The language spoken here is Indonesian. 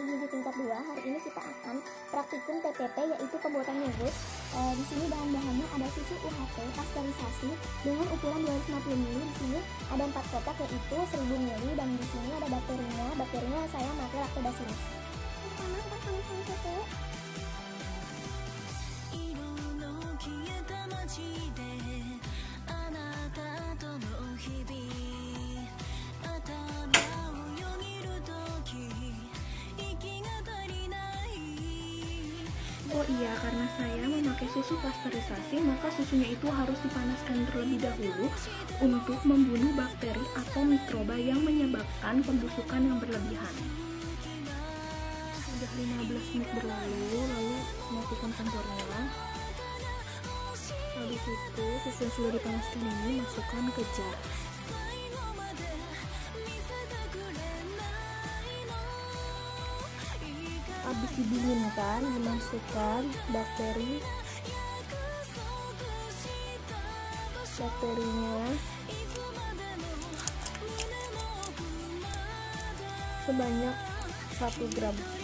gizi tingkat 2. Hari ini kita akan praktikum TPP, yaitu pembuatan yogurt. Di sini bahan-bahannya ada susu UHT pasteurisasi dengan ukuran 250 ml. Di sini ada 4 kotak, yaitu 1000 ml, dan di sini ada bakterinya. Bakterinya saya pakai Lactobacillus. Pertama kita panaskan susu. Oh iya, karena saya memakai susu pasteurisasi, maka susunya itu harus dipanaskan terlebih dahulu untuk membunuh bakteri atau mikroba yang menyebabkan pembusukan yang berlebihan. Sudah 15 menit berlalu, lalu matikan kompornya. Habis itu, susu yang sudah dipanaskan ini masukkan ke jar. Habis didinginkan, dimasukkan bakterinya sebanyak 1 gram.